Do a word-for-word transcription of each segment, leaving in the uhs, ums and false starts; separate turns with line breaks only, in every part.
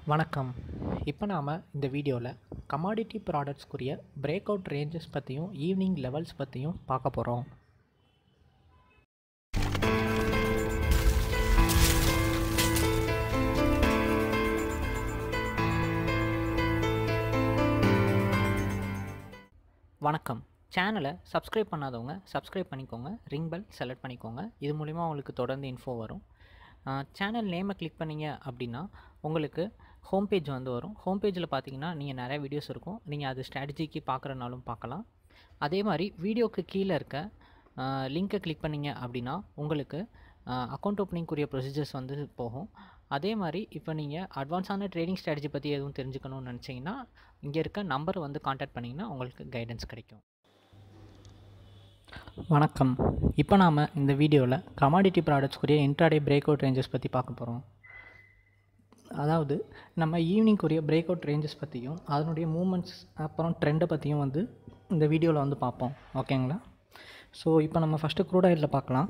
வணக்கம். இப்போ நாம் இந்த வீடியோவில் கமாடிட்டி ப்ராடக்ட்ஸ்க்குரிய பிரேக் அவுட் ரேஞ்சஸ் பற்றியும் ஈவினிங் லெவல்ஸ் பற்றியும் பார்க்க போகிறோம். வணக்கம். சேனலை சப்ஸ்கிரைப் பண்ணாதவங்க சப்ஸ்கிரைப் பண்ணிக்கோங்க, ரிங் பெல் செலக்ட் பண்ணிக்கோங்க. இது மூலிமா உங்களுக்கு தொடர்ந்து இன்ஃபோ வரும். சேனல் நேமை கிளிக் பண்ணிங்க அப்படின்னா உங்களுக்கு ஹோம் பேஜ் வந்து வரும். ஹோம் பேஜில் பார்த்தீங்கன்னா நீங்கள் நிறைய வீடியோஸ் இருக்கும். நீங்கள் அது ஸ்ட்ராட்டஜிக்கு பார்க்குறனாலும் பார்க்கலாம். அதே மாதிரி வீடியோக்கு கீழே இருக்க லிங்க்கை கிளிக் பண்ணிங்க அப்படின்னா உங்களுக்கு அக்கௌண்ட் ஓப்பனிங்குரிய ப்ரொசீஜர்ஸ் வந்து போகும். அதே மாதிரி இப்போ நீங்கள் அட்வான்ஸான ட்ரேடிங் ஸ்ட்ராட்டஜி பற்றி எதுவும் தெரிஞ்சுக்கணும்னு நினச்சிங்கன்னா இங்கே இருக்க நம்பர் வந்து கான்டாக்ட் பண்ணிங்கன்னா உங்களுக்கு கைடன்ஸ் கிடைக்கும். வணக்கம். இப்போ நாம் இந்த வீடியோவில் கமாடிட்டி ப்ராடக்ட்ஸ்க்குரிய இன்ட்ராடே பிரேக் அவுட் ரேஞ்சஸ் பற்றி பார்க்க போகிறோம். அதாவது நம்ம ஈவினிங்குரிய பிரேக் அவுட் ரேஞ்சஸ் பற்றியும் அதனுடைய மூமெண்ட்ஸ் அப்புறம் ட்ரெண்டை பற்றியும் வந்து இந்த வீடியோவில் வந்து பார்ப்போம். ஓகேங்களா? ஸோ இப்போ நம்ம ஃபஸ்ட்டு க்ரூட் ஆயிலில் பார்க்கலாம்.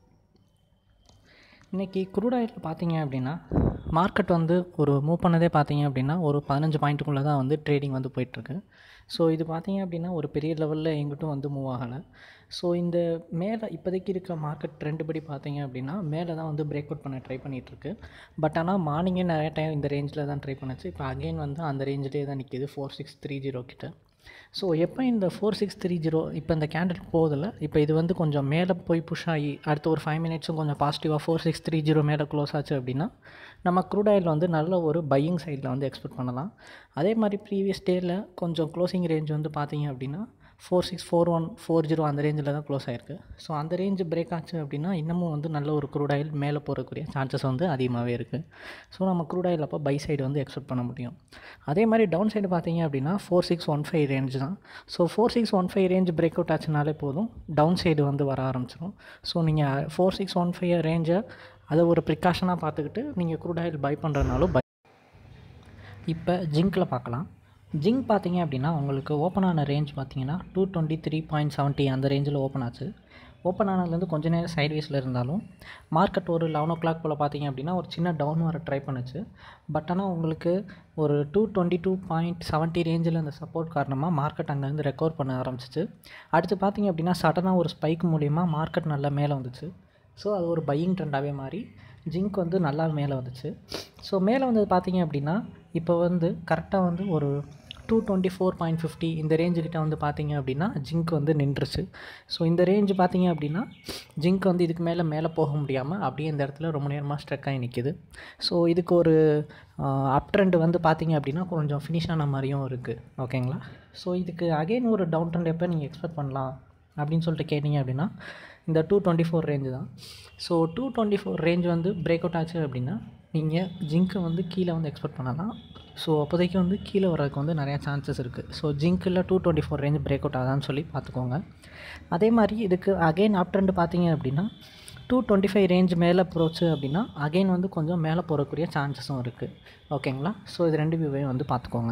இன்றைக்கி க்ரூட் ஆயிலில் பார்த்தீங்க அப்படின்னா மார்க்கெட் வந்து ஒரு மூவ் பண்ணதே பார்த்தீங்க அப்படின்னா ஒரு பதினஞ்சு பாயிண்ட்டுக்குள்ளே தான் வந்து ட்ரேடிங் வந்து போயிட்டுருக்கு. ஸோ இது பார்த்தீங்க அப்படின்னா ஒரு பெரிய லெவலில் எங்கிட்டும் வந்து மூவ் ஆகலை. ஸோ இந்த மேலே இப்போதைக்கு இருக்கிற மார்க்கெட் ட்ரெண்டு படி பார்த்தீங்க அப்படின்னா மேலே தான் வந்து பிரேக் அவுட் பண்ண ட்ரை பண்ணிகிட்ருக்கு. பட் ஆனால் மார்னிங்கே நிறைய டைம் இந்த ரேஞ்சில் தான் ட்ரை பண்ணுச்சு. இப்போ அகெயின் வந்து அந்த ரேஞ்சிலே தான் நிற்கிது, ஃபோர் சிக்ஸ் த்ரீ ஜீரோ கிட்ட. ஸோ எப்போ இந்த ஃபோர் சிக்ஸ் த்ரீ ஜீரோ இப்போ இந்த கேண்டில் போகுதில்ல, இப்போ இது வந்து கொஞ்சம் மேலே போய் புஷ் ஆகி அடுத்த ஒரு ஃபைவ் மினிட்ஸும் கொஞ்சம் பாசிட்டிவாக ஃபோர் சிக்ஸ் த்ரீ ஜீரோ மேலே க்ளோஸ் ஆச்சு அப்படின்னா நம்ம க்ரூட் ஆயில் வந்து நல்ல ஒரு பையிங் சைடில் வந்து எக்ஸ்பெக்ட் பண்ணலாம். அதே மாதிரி ப்ரீவியஸ் டேயில் கொஞ்சம் க்ளோசிங் ரேஞ்ச் வந்து பார்த்தீங்க அப்படின்னா four six four one four zero அந்த ரேஞ்சில் தான் க்ளோஸ் ஆகிருக்கு. ஸோ அந்த ரேஞ்சு பிரேக் ஆச்சு அப்படின்னா இன்னமும் வந்து நல்ல ஒரு க்ரூட் ஆயில் மேலே போகிறக்கூடிய சான்சஸ் வந்து அதிகமாகவே இருக்குது. ஸோ நம்ம க்ரூட் ஆயில் அப்போ பை சைடு வந்து எக்ஸ்பெக்ட் பண்ண முடியும். அதே மாதிரி டவுன் சைடு பார்த்தீங்க அப்படின்னா four six one five range தான். So four six one five range break out ஆச்சுனாலே போதும், டவுன் சைடு வந்து வர ஆரம்பிச்சிடும். ஸோ நீங்கள் ஃபோர் சிக்ஸ் ஒன் ஃபைவ் ரேஞ்சை அதை ஒரு ப்ரிகாஷனாக பார்த்துக்கிட்டு நீங்கள் க்ரூட் ஆயில் பை பண்ணுறதுனாலும் பை. இப்போ ஜிங்கில் பார்க்கலாம். ஜிங்க் பார்த்தீங்க அப்படின்னா உங்களுக்கு ஓப்பன் ஆன ரேஞ்ச் பார்த்தீங்கன்னா two twenty three point seventy அந்த ரேஞ்சில் ஓப்பன் ஆச்சு. ஓப்பன் ஆனதுலேருந்து கொஞ்சம் நேரம் சைட்வேஸில் இருந்தாலும் மார்க்கெட் ஒரு லெவன் ஓ கிளாக் போல் பார்த்தீங்க அப்படின்னா ஒரு சின்ன டவுன் வர ட்ரை பண்ணுச்சு. பட் ஆனால் உங்களுக்கு ஒரு two twenty two point seventy ரேஞ்சில் அந்த சப்போர்ட் காரணமாக மார்க்கெட் அங்கேருந்து ரெக்கவர் பண்ண ஆரம்பிச்சிச்சு. அடுத்து பார்த்தீங்க அப்படின்னா சடனாக ஒரு ஸ்பைக் மூலிமா மார்க்கெட் நல்லா மேலே வந்துச்சு. ஸோ அது ஒரு பையிங் ட்ரெண்டாகவே மாறி ஜிங்க் வந்து நல்லா மேலே வந்துச்சு. ஸோ மேலே வந்தது பார்த்தீங்க அப்படின்னா இப்போ வந்து கரெக்டாக வந்து ஒரு two twenty four point fifty இந்த ரேஞ்சுக்கிட்ட வந்து பார்த்தீங்க அப்படின்னா ஜிங்க் வந்து நின்றுச்சு. ஸோ இந்த ரேஞ்சு பார்த்தீங்க அப்படின்னா ஜிங்க் வந்து இதுக்கு மேலே மேலே போக முடியாமல் அப்படியே இந்த இடத்துல ரொம்ப நேரமாக ஸ்ட்ரக் ஆகி நிற்கிது. ஸோ இதுக்கு ஒரு அப் ட்ரெண்டு வந்து பார்த்தீங்க அப்படின்னா கொஞ்சம் ஃபினிஷ் ஆன மாதிரியும் இருக்குது. ஓகேங்களா? ஸோ இதுக்கு அகெயின் ஒரு டவுன் ட்ரெண்ட் எப்போ நீங்கள் எக்ஸ்பெக்ட் பண்ணலாம் அப்படின்னு சொல்லிட்டு கேட்டிங்க அப்படின்னா இந்த டூ டுவெண்ட்டி ஃபோர் ரேஞ்சு தான். So two twenty four range வந்து பிரேக் அவுட் ஆச்சு அப்படின்னா நீங்கள் ஜிங்க்கை வந்து கீழே வந்து எக்ஸ்பெக்ட் பண்ணலாம். ஸோ அப்போதைக்கு வந்து கீழே வர்றதுக்கு வந்து நிறையா சான்சஸ் இருக்குது. ஸோ ஜிங்க்கில் two twenty four range break out ஆகாதான்னு சொல்லி பார்த்துக்கோங்க. அதே மாதிரி இதுக்கு அகெயின் அப் ட்ரெண்ட் பார்த்தீங்க அப்படின்னா டூ டுவெண்ட்டி ஃபைவ் ரேஞ்ச் மேலே போச்சு அப்படின்னா அகெயின் வந்து கொஞ்சம் மேலே போகக்கூடிய சான்சஸும் இருக்குது. ஓகேங்களா? ஸோ இது ரெண்டு வியூவையும் வந்து பார்த்துக்கோங்க.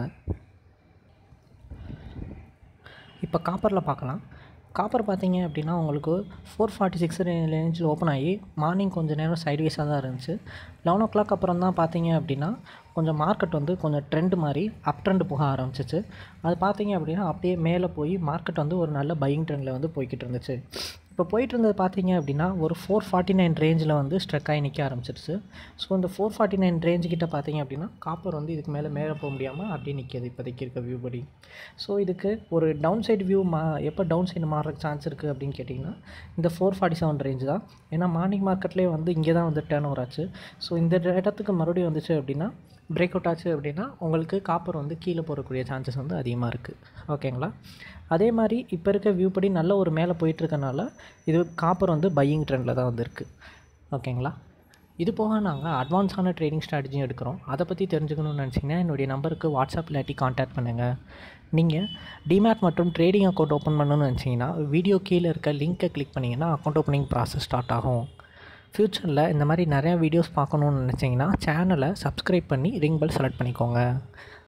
இப்போ காப்பரில் பார்க்கலாம். காப்பர் பார்த்தீங்க அப்படின்னா உங்களுக்கு ஃபோர் ஃபார்ட்டி சிக்ஸ் ரேஞ்சில் ஓப்பன் ஆகி மார்னிங் கொஞ்சம் நேரம் சைட்வேஸாக தான் இருந்துச்சு. லெவன் ஓ கிளாக் அப்புறம் தான் பார்த்தீங்க அப்படின்னா கொஞ்சம் மார்க்கெட் வந்து கொஞ்சம் ட்ரெண்டு மாதிரி அப் ட்ரெண்டு போக ஆரம்பிச்சிச்சு. அது பார்த்தீங்க அப்படின்னா அப்படியே மேலே போய் மார்க்கெட் வந்து ஒரு நல்ல பையிங் ட்ரெண்டில் வந்து போய்கிட்டு இருந்துச்சு. இப்போ போயிட்டு இருந்தது பார்த்தீங்க அப்படின்னா ஒரு ஃபோர் ஃபார்ட்டி நைன் ரேஞ்சில் வந்து ஸ்ட்ரக் ஆகி நிற்க ஆரம்பிச்சிருச்சு. ஸோ இந்த ஃபோர் ஃபார்ட்டி நைன் ரேஞ்சுக்கிட்ட பார்த்தீங்க அப்படின்னா காப்பர் வந்து இதுக்கு மேலே மேலே போக முடியாமல் அப்படியே நிற்கிது இப்போதைக்கு இருக்க வியூ படி. ஸோ இதுக்கு ஒரு டவுன் சைடு வியூ மா எப்போ டவுன் சைடு மாறுறதுக்கு சான்ஸ் இருக்குது அப்படின்னு கேட்டிங்கன்னா இந்த ஃபோர் ஃபார்ட்டி செவன் ரேஞ்ச் தான். ஏன்னா மார்னிங் மார்க்கெட்லேயே வந்து இங்கே தான் வந்து டேர்ன் ஓவர் ஆச்சு. ஸோ இந்த இடத்துக்கு மறுபடியும் வந்துச்சு அப்படின்னா பிரேக் அவுட் ஆச்சு அப்படின்னா உங்களுக்கு காப்பர் வந்து கீழே போகக்கூடிய சான்சஸ் வந்து அதிகமாக இருக்குது. ஓகேங்களா? அதே மாதிரி இப்போ இருக்க வியூ படி நல்ல ஒரு மேலே போயிட்டுருக்கனால இது காப்பர் வந்து பையிங் ட்ரெண்டில் தான் வந்துருக்கு. ஓகேங்களா? இது போக நாங்கள் அட்வான்ஸான ட்ரேடிங் ஸ்ட்ராட்டஜியும் எடுக்கிறோம். அதை பற்றி தெரிஞ்சுக்கணும்னு நினச்சிங்கன்னா என்னுடைய நம்பருக்கு வாட்ஸ்அப் இல்லாட்டி கான்டாக்ட் பண்ணுங்கள். நீங்கள் டிமேட் மற்றும் ட்ரேடிங் அக்கௌண்ட் ஓப்பன் பண்ணணும்னு நினச்சிங்கன்னா வீடியோ கீழே இருக்க லிங்க்கை கிளிக் பண்ணிங்கன்னா அக்கௌண்ட் ஓப்பனிங் ப்ராசஸ் ஸ்டார்ட் ஆகும். ஃப்யூச்சரில் இந்த மாதிரி நிறையா வீடியோஸ் பார்க்கணுன்னு நினச்சிங்கன்னா சேனலை சப்ஸ்கிரைப் பண்ணி ரிங் பெல் செலக்ட் பண்ணிக்கோங்க.